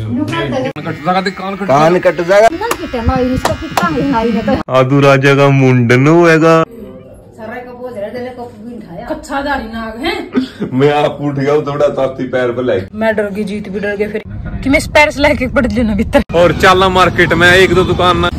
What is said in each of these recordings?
कान कट जाएगा। आदू राजा का मुंडन होएगा। मैं आप उठ गया थोड़ा ताती पैर पे लाइक। मैं डर गई, जीत भी डर गई फिर कि मैं पैर से लाके पड़ लेना भीतर। और चाला मार्केट में एक दो दुकान में।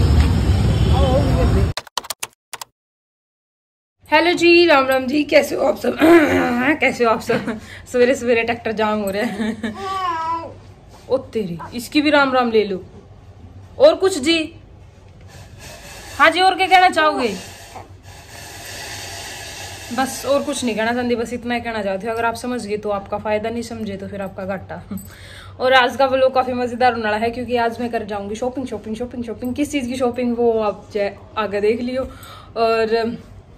हेलो जी, राम राम जी, कैसे हो आप सब? कैसे हो आप सब? सवेरे सवेरे ट्रैक्टर जाम हो रहे हैं। ओ तेरी, इसकी भी राम राम ले लो। और कुछ जी? हाँ जी, और क्या कहना चाहोगे? बस और कुछ नहीं कहना चाहती, बस इतना ही कहना चाहती हूँ। अगर आप समझ गए तो आपका फायदा, नहीं समझे तो फिर आपका घाटा। और आज का व्लॉग काफी मजेदार होने वाला है क्योंकि आज मैं कर जाऊंगी शॉपिंग। किस चीज की शॉपिंग वो आप आगे देख लियो। और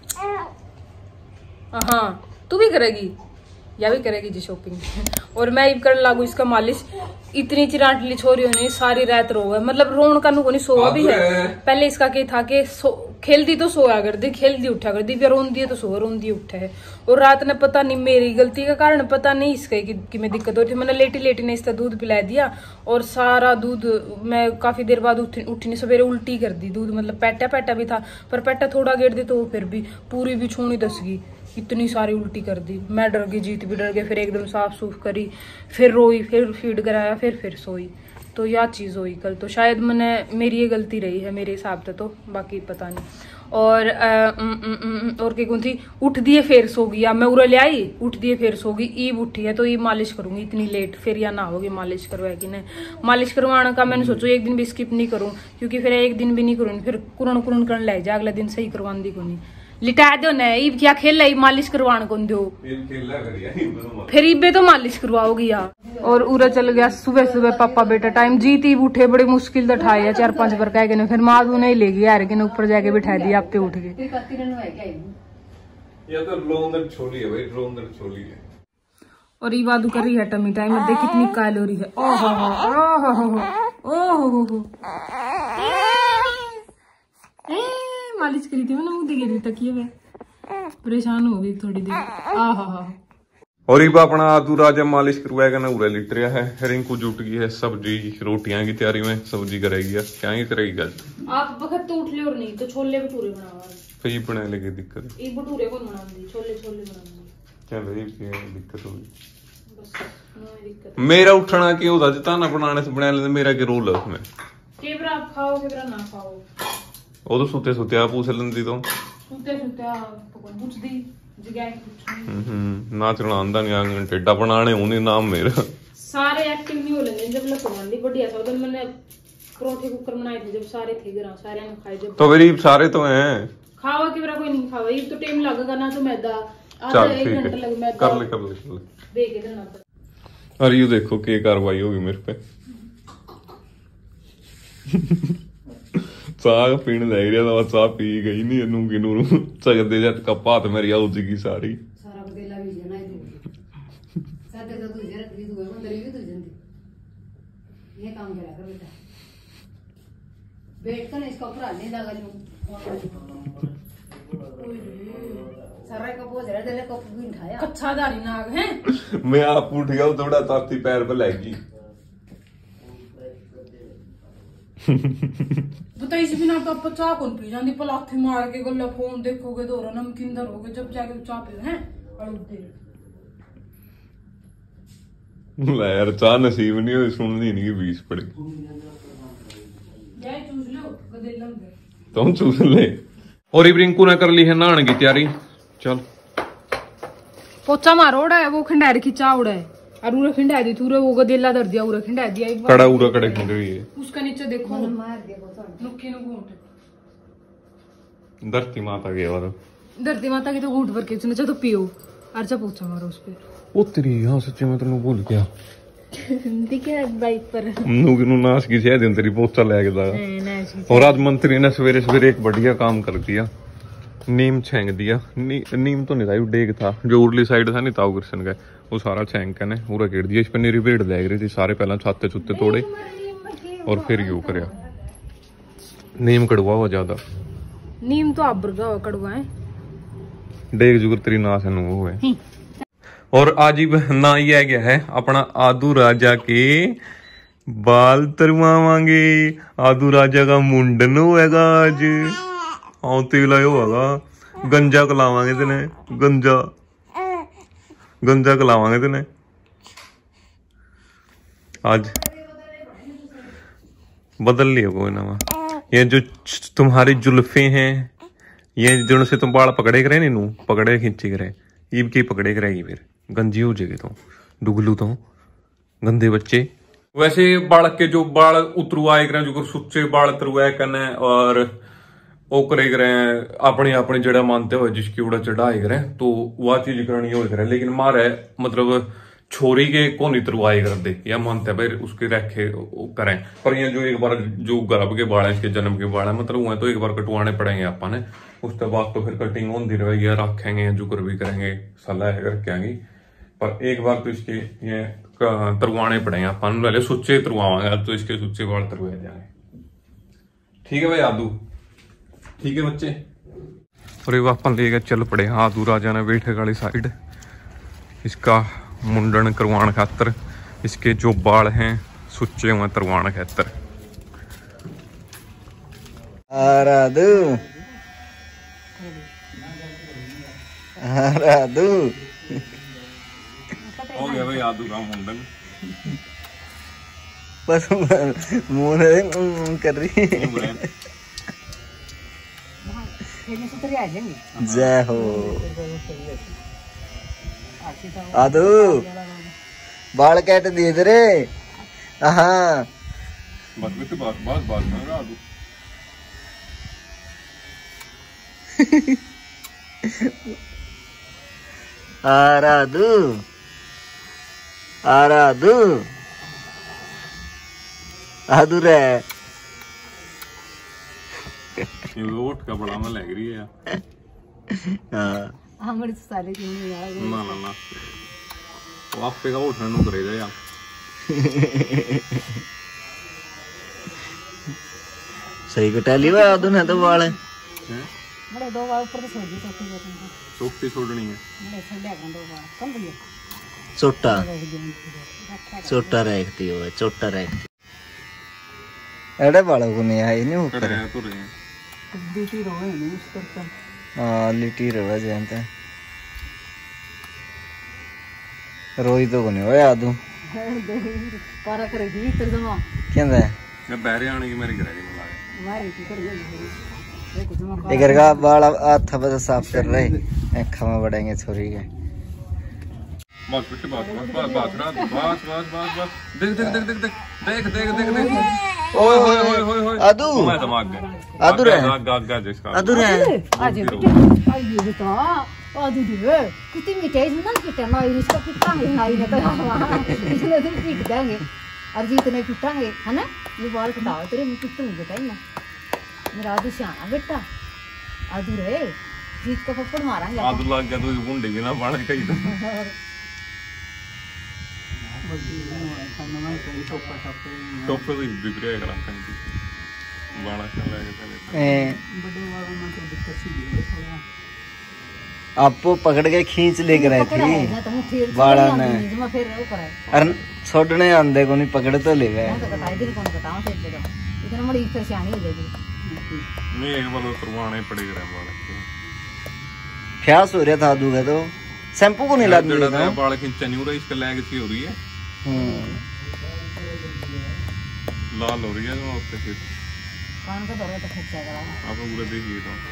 हाँ, तू भी करेगी या भी करेगी जी शॉपिंग। और मैं कर लागू इसका मालिश। इतनी चिराटली छोरी होनी सारी रात रो है, मतलब रोन का नुको नहीं सोया भी है। पहले इसका क्या था कि खेलती तो सोया कर दी, खेलती उठा कर दी, फिर रोन दिए तो सो रोन दिए उठा है। और रात ने पता नहीं मेरी गलती का कारण, पता नहीं इसका कि मैं दिक्कत हो रही थी। मैंने लेटी ने इसका दूध पिला दिया और सारा दूध मैं काफी देर बाद उठी नहीं, सवेरे उल्टी कर दी। दूध मतलब पैटा भी था, पर पैटा थोड़ा गिर दी तो फिर भी पूरी भी छूनी दस गई। इतनी सारी उल्टी कर दी, मैं डर गई, जीत भी डर गई। फिर एकदम साफ सूफ करी, फिर रोई, फिर फीड कराया, फिर सोई। तो यह चीज हुई कल। तो शायद मेरी ये गलती रही है मेरे हिसाब से, तो बाकी पता नहीं। और क्या कौन थी, उठ दिए फिर सो गई। मैं उरा ले आई, उठ दिए फिर सो गई। ईब उठी है तो ईब मालिश करूंगी इतनी लेट, फिर या ना होगी मालिश करवाएगी नहीं। मालिश करवाने का मैंने सोचो एक दिन भी स्किप नहीं करूँ, क्योंकि फिर एक दिन भी नहीं करूँ फिर कुरण करने लग जाए, अगले दिन सही करवान दी को नहीं। लिटा दो न, ईब क्या खेल है, मालिश करवाने को दो, फिर ईबे तो मालिश करवाओगी यार। और उरा चल गया सुबह पापा बेटा टाइम। जीत ईब उठे, बड़ी मुश्किल से उठाए है 4-5 बार कह गए, फिर माँ नहीं ले गई यार के ऊपर जाके बिठा दिया आप पे उठ के। और ये बात कर रही है टमी टाइम देख कितनी कैलोरी है। ओहो मालिश करी थी मैंने, मुँह देखी तकिए में, परेशान हो गई थोड़ी देर। और ये अपना आदू राजा मालिश करवाएगा ना, उरा लिट रहा है। रिंकू जुट गई है सब्जी रोटियां की तैयारी में, सब्जी करेगी यार, क्या ही करेगी गल। आप वक्त तो उठ ले और नहीं तो छोले भटूरे बनावा, फिर ये बना लेगी दिक्कत। ये भटूरे कौन बनाऊंगी, छोले बनाऊंगी। चलो ये दिक्कत होगी, बस मेरा उठना क्यों होता जितना ना बनाने से बना लेते, मेरा क्या रोल है उसमें। केवरा आप खाओ केवरा ना खाओ, वो तो सुते आप पूछ लेंदी तो सुते पूछ दी ना चलना आंदा नहीं, आंगन टेढ़ा बनाने उन्हें नाम मेरा। सारे एक्टिव नहीं हो लेंगे जब लखनऊ बढ़िया सा उधर मैंने परोठे कुकर बनाए थे, जब सारे थे घर सारे ने खाए। जब तो मेरी सारे तो हैं, खावा कि कोई नहीं खावा, ये तो टाइम लगेगा ना, तो मैदा आधा 1 घंटा लगे, मैदा कर ले देख इधर ना। अरे ये देखो क्या कार्रवाई होगी मेरे पे। चाह पीने लग रहा था, चाह पी गई नहीं नूंगी नूरू सकते जट का पात मेरी आउज की सारी। सारा बदेला भी जना साथे तो तुझे रखी तू मंदिर भी तुझे ये काम करा कर बेटा, बैठ कर इसका ऊपर आने लगा लूं सारा का बोझ रहा तेरे को भी उठाया। कच्चा दारी नाग है। मैं आप उठ गया थोड़ा ताती पैर पे लगी। बताइए इस बिना तो आप चाह कौन पी जाती, पलाथे मार के गला फोन देखोगे तो नमकीन धरोगे, जब जाके तो चाह पे हैं यार। चाह नसीब नहीं हो, सुननी नहीं 20 पड़े तुम चूस ले। और रिंकू ने कर ली है नहाने की तैयारी, चल पोचा मारो उड़ा है वो खंडेर की चाह उड़ा है। और उरा खिंडा दी थूरे वो गदेला धर दिया, उरा खिंडा दिया एक बार, कड़ा उरा कड़े खिंड रही है। उसका नीचे देखो मार दिया नुक्की नु घूंट, धरती माता के वाला, धरती माता की तो घूंट भर के उसने तो पियो अर्चा पोछा मारो उस पे। ओ तेरी हां सच्ची मैं तेनु भूल गया दिखे बाइक पर नु नाश की शायद तेरी पोछा लेके दा। और आज मंत्री ने सवेरे सवेरे एक बढ़िया काम कर दिया, नीम छेंक दिया। नीम तो नहीं था, डेग था जो उर्ली साइड था नहीं ताऊ कृष्ण का, वो सारा छेंक ने पूरा गिर दिया। इस पर मेरी भीड़ लग रही थी, सारे पहला छाते छुत्ते तोड़े और फिर यू कर नीम कड़वा हुआ ज्यादा, नीम तो अब कड़वा है, डेग जुगर तेरी नाश है। और आज ही ना ही आ गया है अपना आदू राजा के बाल तरवावांगे। आदू राजा का मुंडन होएगा आज। हाँ तेल आयो होगा। गंजा कलावांगे तेने, गंजा गंजा कलावांगे तेने आज। बदल लियो कोई ना। ये जो तुम्हारी जुल्फे हैं, ये जिनसे तुम बाल पकड़े करे नी, पकड़े खींची करे, ईब की पकड़े करेगी फिर गंजी हो जाएगी। तो डुगलू तो गंदे बच्चे। वैसे बालक के जो बाल उतरुआए करे, जो सुच्चे बाल तरुआए करने और वो करे करे अपने अपने जड़ा मानते हुए जिसकी उड़ा चढ़ाए करे, तो वह चीज करनी हो करे। लेकिन मारे मतलब छोरी के को नहीं तरुआए कर दे, या मानते भाई उसके रखे करें। पर ये जो एक बार जो गर्भ के बाल है, इसके जन्म के बाल है, मतलब वह तो एक बार कटवाने पड़ेंगे अपन। उसके बाद तो फिर कटिंग होती रहेगी या रखेंगे, जुकर भी करेंगे, सलाह करके आएंगे। पर एक बार तो इसके ये तरवाने पड़ेंगे अपन। पहले सुच्चे तरवाएंगे, तो इसके सुच्चे बाल तरवाए जाएंगे। ठीक है भाई आदू, ठीक है बच्चे। और ये अपन लेकर चल पड़े आदू राजा ने बैठक वाली साइड, इसका मुंडन करवाने खातर। इसके जो बाल हैं सुच्चे हुए तरवाने खातर। हो गया भाई आदू का मुंडन। बस मुंह कर रही। जय हो आदू, बाल काट दिए तेरे। हाँ बस बात में आदू। आराधू आराधू आदू रे। ये वोट का बड़ा में लग रही है। हाँ हमारे सारे ना ना ना वो आप पे का उठने नु करेगा यार। सही कटा लिया आदू ने तो बाल। बड़े दो बार ऊपर तो छोड़ दी, चोटी छोड़नी है। बड़े ठंडे कर दो बार कम भैया। चोटा चोटा रखती हो, चोटा रखती। एड़े बालों को नहीं आई नहीं ऊपर तो रहे लिटी रोए नहीं उस पर तो। हाँ लिटी रोए जानते रोई तो को नहीं हो आदू। पारा करेगी फिर जमा कहंदा है मैं बहरे आने की मेरी करेगी मारे की कर गई। इधर का बाल हाथ बस साफ कर रहे, अखा में बढ़ेंगे छोरी के। बस बेटे बस देख देख देख देख देख देख देख देख देख। ओए होए होए होए होए आदू मैं दिमाग गया। आदू रे गागा जिसका आदू रे आज बेटे आई ये तो आदू रे कितनी मिठाई ना कितना ना इसका पिटा है ना ये तो इसने तो पीट देंगे और जी इतने पिटांगे है ना। ये बाल कटाओ तेरे मैं पिटूंगी बेटा ना। मेरा आदू सियाना बेटा आदू रे, जीत का पप्पड़ मारेंगे। आदू लग गया तो गुंडे भी ना बाण कहीं तो टोपे भी बिगड़े करा कहीं बाणा कर लेंगे बड़े वालों में तो दिक्कत सी है। आपको पकड़ के खींच लेकर आई थी बाड़ा ने, अरे छोड़ने आंदे को नहीं पकड़ तो ले गए। इतना बड़ी परेशानी हो जाएगी। नहीं एक बार करवाने पड़ेगा बाल के। फ्यास हो रहा था आदू का तो शैम्पू को नहीं लगता बाल खींचा नहीं हो रहा, इसका लैग सी हो रही है, लाल हो रही है जो उसके फिर कान का दौरा तो खींचा करा आप पूरा देखिए तो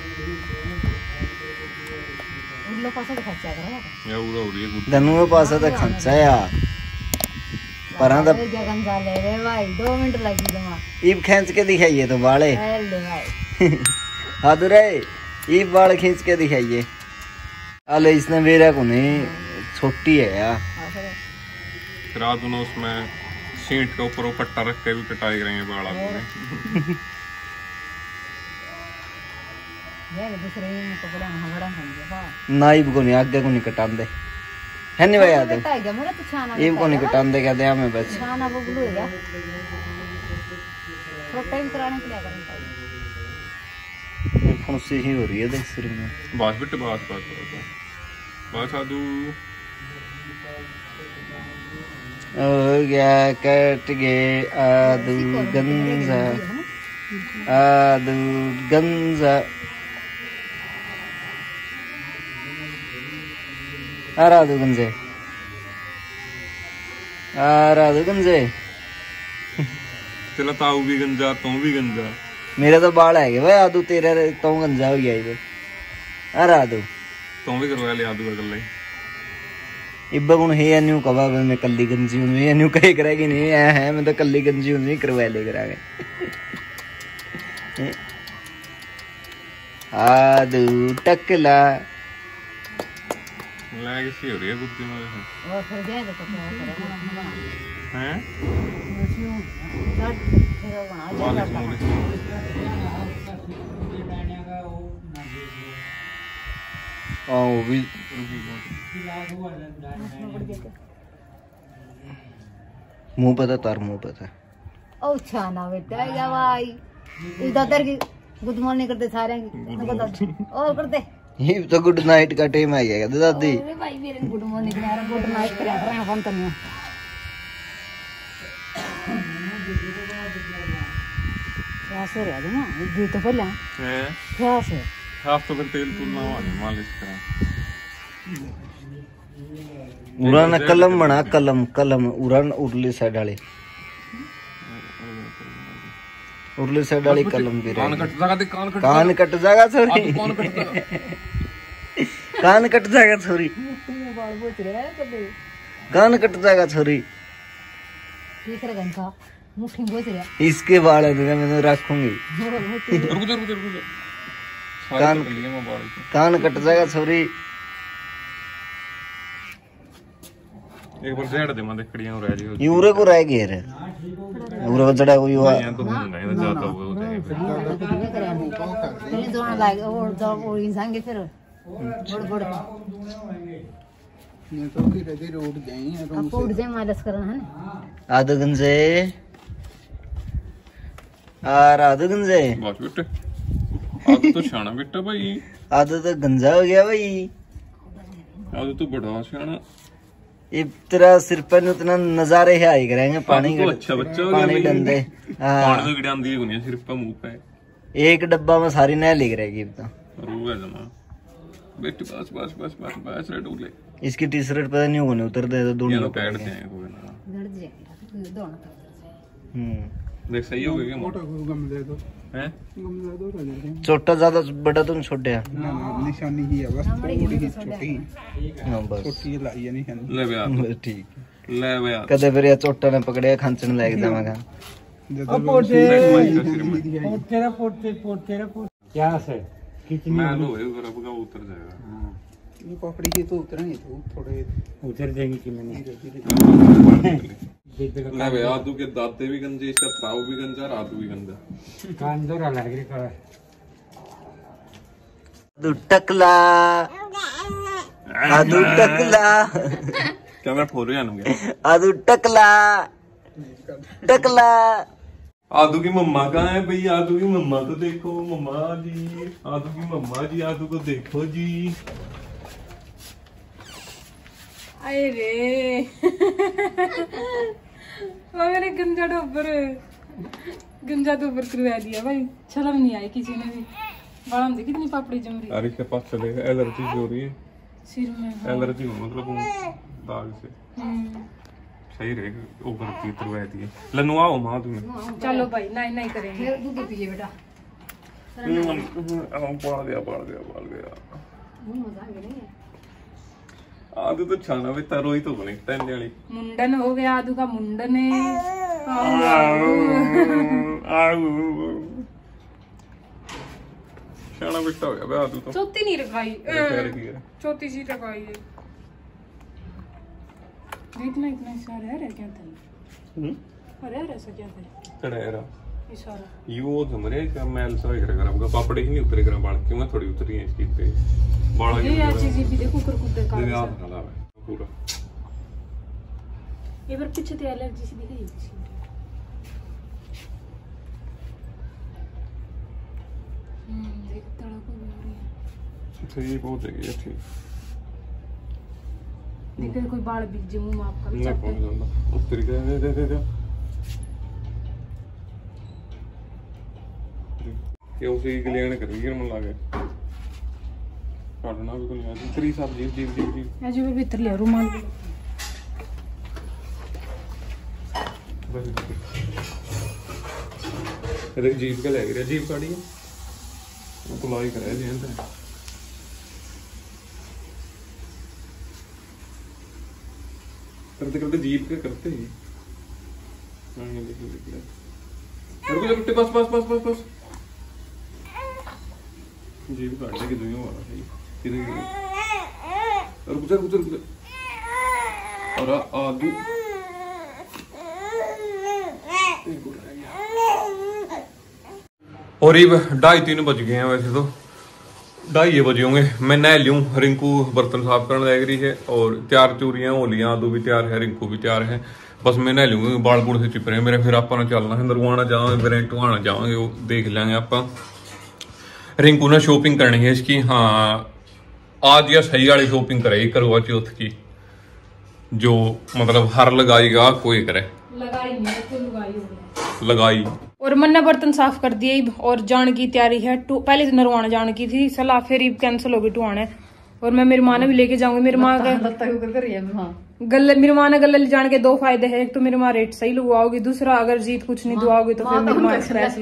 उल्लो पासा तो खींचा करा या पूरा हो रही है धनु पासा तो खींचा यार पर हां जगन जा ले रे भाई 2 मिनट लगी जमा। ईब खींच के दिखाइए तो बाले ले भाई हाथ रे ईब बाल खींच के दिखाइए। अले इसने मेरा को नहीं छोटी है यार। फिर आज उन्होंने उसमें सीट के ऊपर वो पट्टा रख के भी कटाई करेंगे बाल आपने। नाइब को नहीं आगे को नहीं कटांदे है नहीं भाई याद ईब को नहीं कटांदे क्या दे हमें बस छाना वो ब्लू है थोड़ा टाइम कराने के लिए करें फुंसी ही हो रही है देख सिर में। बस बेटे बस बस बस साधु हो गया कट गए आदू गंजा आदू गंजा आदू गंजे आदू गंजे तेरा ताऊ भी गंजा तू भी गंजा मेरे तो बाल है भाई आदू तेरा तो गंजा हो गया इधर आदू तू भी करवा ले आदू अगले इब्बा हूं है न्यू कवा मैं कल्ली गंजी हूं मैं न्यू कहे करेगी नहीं है मैं तो कल्ली गंजी हूं नहीं करवा ले करागे आदू टकला लैग सी हो रही है बुद्धि में और फिर गया तो हैं वो भी मुंह पता तार मुंह पता ओ छाना बेटा या भाई इधर की गुड मॉर्निंग करते सारे और करते ये तो गुड नाइट का टाइम आ गया दादी अरे भाई मेरे गुड मॉर्निंग यार गुड नाइट कर रहा है फोन करने क्या से रह ना ये तो पहले हैं क्या से हाथ तो फिर तेल तूल ना मालिश करा उड़ान कलम बना कलम कलम उड़ान उरली साइड वाली उरली साइड वाली कलम भी कान कट जाएगा दे कान कट जाएगा सॉरी कान कट जाएगा छोरी बाल बोच रहे हैं कभी कान कट जाएगा छोरी तीसरा घंटा मुट्ठी बोच रहा इसके बाल है मैं तो रखूंगी रुक जा कान कट जाएगा छोरी एक बार जेड़ दे मां देखड़ियां रह जी यूरे को रह गए रे यूरे को जड़ा कोई हुआ तो होगा ये ज्यादा हो गया पहले दोनों लाइक और इंसान के फिर बड़ बड़ ये तो धीरे धीरे उठ जाएंगे आपको उठ जाए मालिश करना है ना आधे गंजे आधे गंजे बस बेटे आदू तो शाना बेटा भाई आधे तो गंजा हो गया भाई आदू तो बड़ा शाना ये तेरा सिर पर उतना नजारे है आई करेंगे पानी तो अच्छा बच्चा हो गया पानी डंडे पानी तो गिड़ांदी है गुनिया सिर पे मुंह पे एक डब्बा में सारी नह लिख रहेगी तो रूगा जमा बेटी बस बस बस बस बस रे डूले इसकी टी शर्ट पता नहीं होने उतर दे तो दोनों पैड दे कोई ना लड़ जाएगा दोनों देख सही हो गया मोटा गम दे दो हैं गम दे दो छोटा ज्यादा बड़ा तुम छोटे है ना निशानी ही है बस थोड़ी ही छोटी हां बस छोटी लाई है निशानी ले बे ठीक ले बे कदे फिर ये चोटा ने पकड़े खांचन लग जाएगा तेरा क्या से कितनी मैं लो ये जरा बुगा उतर जाएगा ये पकड़ी ही तो उतरेंगे तो थोड़े उतर जाएंगे कि मैंने ले बे आदू के दांते भी गंजे इसका ताऊ भी गंजा और आदू भी गंजा कान दौरा लग रही कर आदू टकला आदू टकला क्या मैं फोर जानू गया आदू टकला टकला आदू की मम्मा कहाँ है भाई आदू की मम्मा तो देखो मम्मा जी आदू की मम्मा जी आदू को देखो जी अरे रे वो मेरे गंजा ऊपर तो ऊपर करवा दिया भाई शर्म नहीं आई किसी ने भी बाल में कितनी पापड़ी जम रही अरे इसके पास चलेगा एलर्जी हो रही है सिर में एलर्जी हो मतलब दाग से सही रहेगा ऊपर की करवा दिए लनुआओ मां तुम्हें चलो भाई नहीं नहीं करेंगे दूध पीजिए बेटा पड़ गया आदू तो छाना भी तरोई तो बने तन्ने वाली मुंडन हो गया आदू का मुंडन है छाना बिट्टा हो गया बे आदू तो चौथी नहीं रखाई चौथी सी रखाई है इतना इतना सारा है क्या था अरे ऐसा क्या था चढ़ेरा ये सारा यो धमरे का मैल सा करेगा आपका पापड़े ही नहीं उतरेगा बाल क्यों मैं थोड़ी उतरी है इसकी पे बाल ये यार चीज भी देखो कर कुत्ते का याद खला है पूरा ये पर पीछे ते एलर्जी सी दिखाई देख तड़क हो रही है सही बहुत है ये ठीक देखो कोई बाल बिक जे मुंह में आपका भी ना कौन जानता उस तरीके दे कि उसी क्लीन करेगी मन लागे काटना भी कोई नहीं तेरी सब जीव जीव जीव जीव आज भी भीतर ले रुमाल देख जीव का लग रहा जीव काटी है कुलाई करे जी अंदर करते करते जीव के करते ही ये देखिए देखिए बस बस बस बस बस जीव काटने की दुनिया वाला है किधर और गुजर गुजर गुजर और आदू और ये 2:30-3 बज गए हैं वैसे तो 2:30 बजे होंगे मैं नह लूँ रिंकू बर्तन साफ करने लग रही है और तैयार चूरियां हो लिया आदू भी तैयार है रिंकू भी तैयार है बस मैं नह लूँगी बाल बूढ़ से चिप रहे हैं मेरे फिर आप चलना है नरवाना जावांगे फिर टुहाना जावांगे वो देख लेंगे आप रिंकू ने शॉपिंग करनी है इसकी हाँ आज या सही वाली शॉपिंग करेगी करवा चौथ की जो मतलब हर लगाएगा कोई करे लगाई और मन्ना बर्तन साफ कर दिए और जाने की तैयारी है पहले तो नरवाना जाने की थी सलाह फिर कैंसिल हो गई टुहाने और मैं मेरी माँ ने भी लेके जाऊंगी मेरी माँ का गले मेरी माँ ने गले ले जाने के 2 फायदे हैं एक तो मेरी माँ रेट सही लगवाओगी दूसरा अगर जीत कुछ नहीं दुआओगी तो फिर मेरी माँ एक्सप्रेस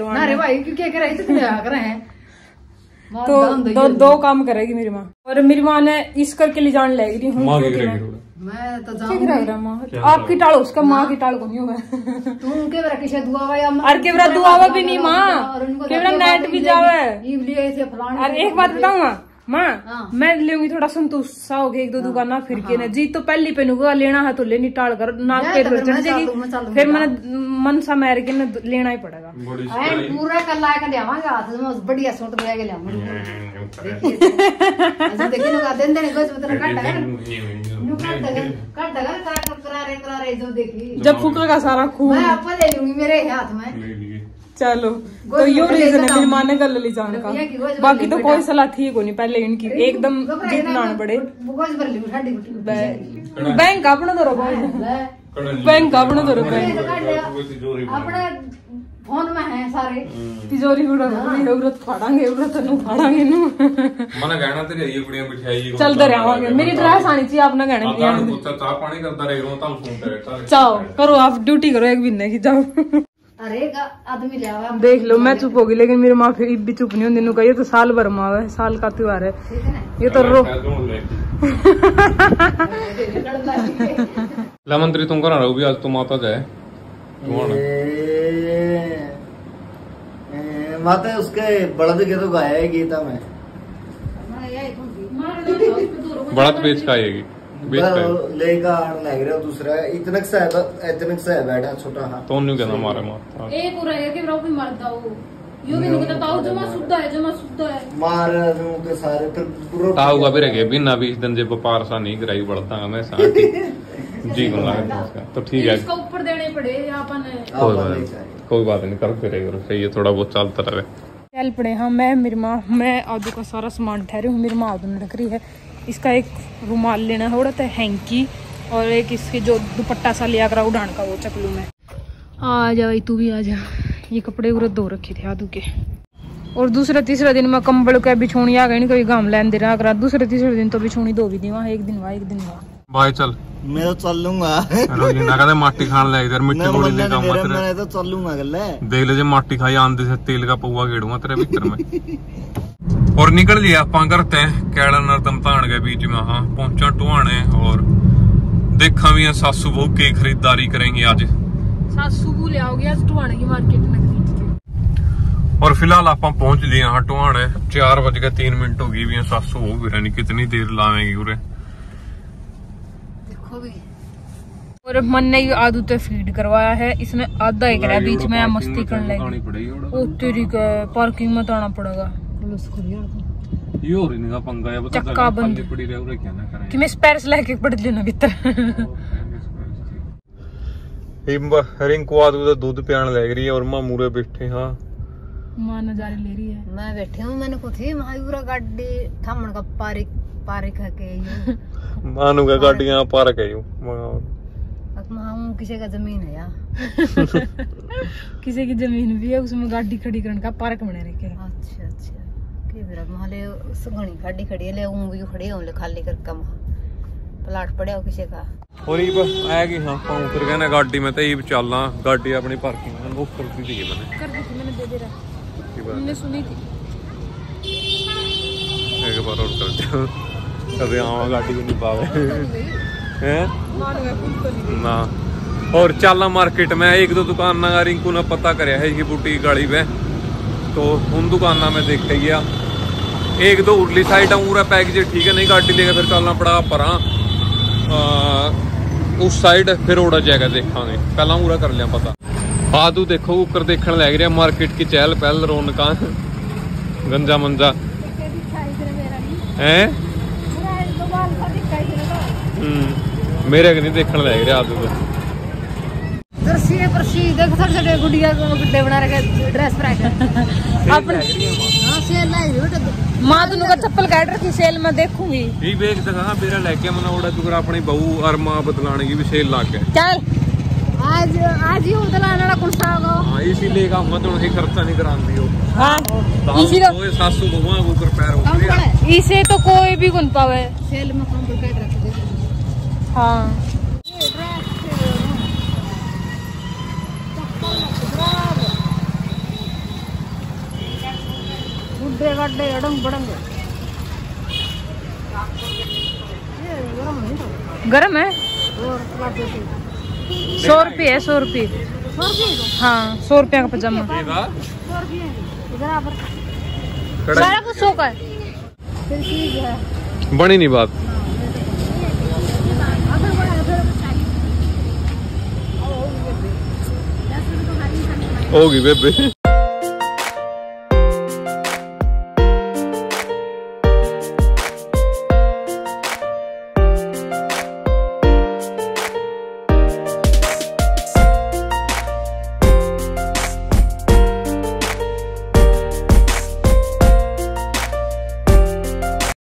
तो 2 काम करेगी मेरी माँ और मेरी माँ ने इस करके ले जाने लगी हूँ मैं तो आपकी टाल उसका माँ की टाल को नहीं होगा तू के बरा किसे दुआवा या और के बरा दुआवा भी नहीं माँ के बरा नेट भी जावे अरे एक बात बताऊंगा माँ मैं लूंगी थोड़ा संतुष्ट सा हो गया 1-2 दुकाना फिर के ना जी तो पहली पहनूंगा लेना है तो लेनी टाल कर नाक पेट पर चढ़ जाएगी फिर मैंने मन सा मैर के लेना ही पड़ेगा पूरा कल लाया कर देवांगा हाथ में बढ़िया सूट ले के लाऊंगी देखिए ना दिन दिन कुछ जब फूकेगा सारा खून मैं आपको ले लूंगी मेरे हाथ में चलो तो यो रीजन है मेरी माँ ने गल ले जाने का बाकी तो कोई सलाह थी को नहीं पहले इनकी एकदम जितना पड़े बैंक अपना तो बैंक अपना तो अपने फोन में है सारे तिजोरी उड़त फाड़ांगे उड़त नु फाड़ांगे नु मना गहना तेरी ये कुड़ियां बिठाई चलते रहांगे मेरी ड्रेस आनी चाहिए अपना गहने चाह पानी करता रहे तो हम सुनते रहे जाओ करो आप ड्यूटी करो 1 महीने की जाओ अरे आदमी जावा देख लो मैं चुप होगी लेकिन मेरी माँ फिर भी चुप नहीं होती कही तो साल भर माँ है साल का त्योहार है ये तो रो मंत्री तुम करा रहो भी आज तुम आता जाए माता उसके बड़द के तो गाया है गीता में बड़द बेच का आएगी लेगा लग रहा दूसरा इतनक सा है बैठा छोटा हाँ तो नहीं कहना मारे मार एक पूरा है कि ब्रोक भी मारता हो यो भी नहीं कहता ताऊ जमा शुद्ध है मार के सारे फिर ताऊ का भी रह गया बिना 20 दिन जे व्यापार सा नहीं कराई बढ़ता मैं साथी जी बन लगा तो ठीक है इसको ऊपर देने पड़े अपन कोई बात नहीं कर फिर सही है थोड़ा बहुत चलता रहे चल पड़े हाँ मैं मेरी माँ मैं आदू का सारा सामान ठहरी हूँ मेरी माँ आदू ने रख रही है इसका एक रुमाल लेना है थोड़ा हैंकी और एक इसके जो दुपट्टा सा लिया करा उड़ान का वो चकलू में आ जा भाई तू भी आ जा ये कपड़े उरत धो रखे थे आदू के और दूसरा तीसरा दिन मैं कंबल का बिछोनी आ गई कोई गाम लैन दे रहा करा दूसरे तीसरे दिन तो बिछोनी 2 भी दी वहाँ 1 दिन वहाँ भाई चल मैं तो चल लूंगा कहते माटी खान ले इधर मिट्टी गोली ले जाऊंगा तेरे मैं तो चल लूंगा गल्ले देख ले जे माटी खाई आंधी से तेल का पौवा गेड़ूंगा तेरे भीतर में और निकल लिया आप करते हैं कैड़ा नरतम तान के बीच में हाँ पहुंचा टुहाने और देखा भी सासू बहू की खरीदारी करेंगे आज सासू बहू ले आओगे आज टुहाने की मार्केट में और फिलहाल आप पहुंच लिए हाँ टुहाने 4:03 होगी भी सासू बहू भी रहनी कितनी देर लावेंगी उरे और मन ने आदू तो फीड करवाया है इसने आधा एक रहा बीच में मस्ती करने लगी ओ तेरी का पार्किंग में आना पड़ेगा चक्का बंद कि मैं स्पेयर्स लेके पड़ लेना भीतर रिंकू आदू का दूध पियान लग रही है और मां मूरे बैठे हाँ मां नजारे ले रही है। मैं बैठी हूँ, मैंने को थी महायूरा गाड़ी थामन का पारिक है के यूं मानू का गाड़ियां पार्क है यूं हूँ किसी का जमीन है यार किसी की जमीन भी है, उसमें गाड़ी खड़ी करने का पार्क बने रखे। अच्छा अच्छा के फिर माले सुगणी गाड़ी खड़ी है ले भी खड़ी हो ले खाली कर कम प्लाट पड़े हो किसी का और ये बस आया कि हां उतर गया ना गाड़ी में तो ये चलना गाड़ी अपनी पार्किंग में बुक कर दी थी मैंने दे दे रहा हमने सुनी थी। एक बार और कर दो कभी आवा गाड़ी को नहीं पावे हैं ना। और चाला मार्केट में एक दो दुकान ना रिंकू ने पता करया है कि बुटीक गाड़ी पे, तो उन दुकाना में देख गया एक दो उरली साइड पूरा पैकेज ठीक है, नहीं गाड़ी लेके फिर चलना पड़ा पर उस साइड फिर उड़ा जाएगा देखांगे, पहला पूरा कर लिया पता। हाँ तू देखो ऊपर देखने लग रहा मार्केट की चहल पहल रौनक गंजा मंजा है मेरे को नहीं देखने लग रहा आदू देख छोटे गुड़िया को गुड्डे बना रखे ड्रेस माँ दोनों का चप्पल काट रखी सेल में देखूंगी यही बेच सका मेरा लेके मना उड़ा चुका अपनी बहू और माँ बदलाने की भी सेल लाग गए। चल आज ही बदलाने वाला कौन सा होगा? हाँ इसीलिए कहूँगा तो उन्हें खर्चा नहीं कराती हो। हाँ इसी तो सासू बहुआ ऊपर पैर हो गया इसे तो कोई भी गुन पावे सेल में कम काट रखे। हाँ गुड्डे गड्डे अड़ंग बड़ंग गरम है। 100 रुपये है 100 रुपये। हाँ 100 रुपया का पजामा सारा कुछ 100 का है। बनी नहीं बात होगी बेबे।